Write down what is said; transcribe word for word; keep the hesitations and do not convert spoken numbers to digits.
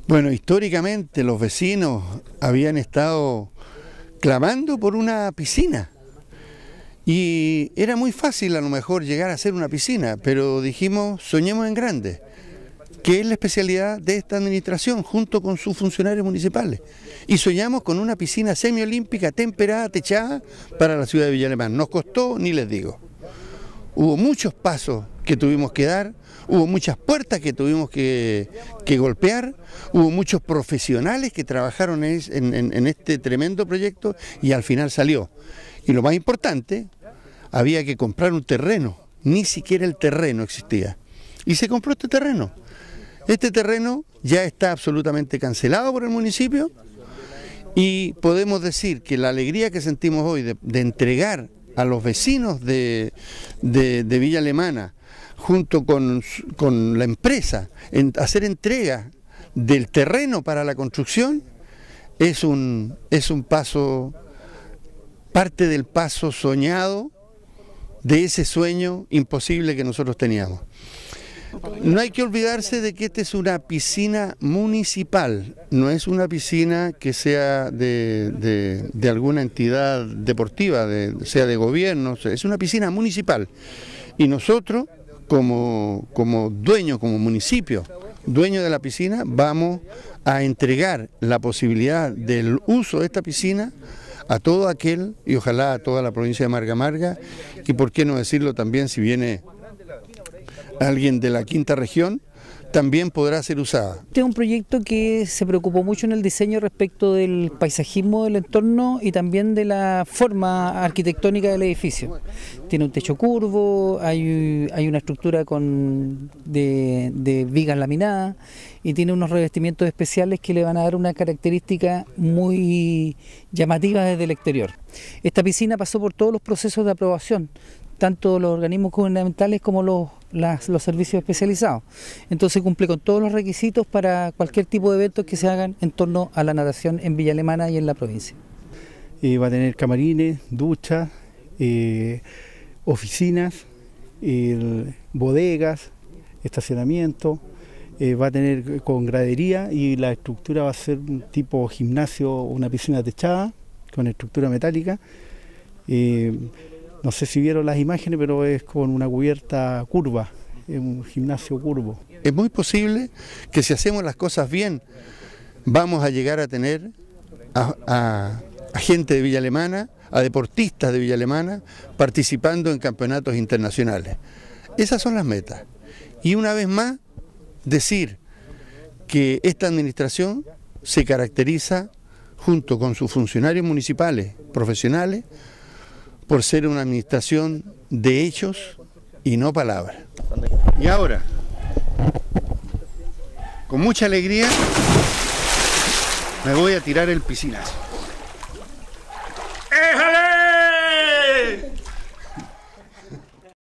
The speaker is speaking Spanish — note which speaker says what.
Speaker 1: Bueno, históricamente los vecinos habían estado clamando por una piscina y era muy fácil a lo mejor llegar a hacer una piscina, pero dijimos soñemos en grande, que es la especialidad de esta administración junto con sus funcionarios municipales, y soñamos con una piscina semiolímpica temperada, techada para la ciudad de Villa Alemana. Nos costó, ni les digo, hubo muchos pasos que tuvimos que dar, hubo muchas puertas que tuvimos que, que golpear, hubo muchos profesionales que trabajaron en, en, en este tremendo proyecto y al final salió. Y lo más importante, había que comprar un terreno, ni siquiera el terreno existía. Y se compró este terreno. Este terreno ya está absolutamente cancelado por el municipio y podemos decir que la alegría que sentimos hoy de, de entregar a los vecinos de, de, de Villa Alemana, junto con, con la empresa, en hacer entrega del terreno para la construcción, es un, es un paso, parte del paso soñado de ese sueño imposible que nosotros teníamos. No hay que olvidarse de que esta es una piscina municipal, no es una piscina que sea de, de, de alguna entidad deportiva, de, sea de gobierno, es una piscina municipal. Y nosotros, como, como dueño, como municipio, dueño de la piscina, vamos a entregar la posibilidad del uso de esta piscina a todo aquel, y ojalá a toda la provincia de Marga Marga, y por qué no decirlo también si viene alguien de la quinta región, también podrá ser usada.
Speaker 2: Este es un proyecto que se preocupó mucho en el diseño respecto del paisajismo del entorno y también de la forma arquitectónica del edificio. Tiene un techo curvo, hay, hay una estructura con, de, de vigas laminadas y tiene unos revestimientos especiales que le van a dar una característica muy llamativa desde el exterior. Esta piscina pasó por todos los procesos de aprobación, tanto los organismos gubernamentales como los, las, los servicios especializados. Entonces cumple con todos los requisitos para cualquier tipo de eventos que se hagan en torno a la natación en Villa Alemana y en la provincia.
Speaker 3: Eh, va a tener camarines, duchas, eh, oficinas, eh, bodegas, estacionamiento, eh, va a tener con gradería y la estructura va a ser un tipo gimnasio, una piscina techada con estructura metálica. Eh, No sé si vieron las imágenes, pero es con una cubierta curva, es un gimnasio curvo.
Speaker 1: Es muy posible que si hacemos las cosas bien, vamos a llegar a tener a, a, a gente de Villa Alemana, a deportistas de Villa Alemana, participando en campeonatos internacionales. Esas son las metas. Y una vez más, decir que esta administración se caracteriza, junto con sus funcionarios municipales, profesionales, por ser una administración de hechos y no palabras. Y ahora, con mucha alegría, me voy a tirar el piscinazo.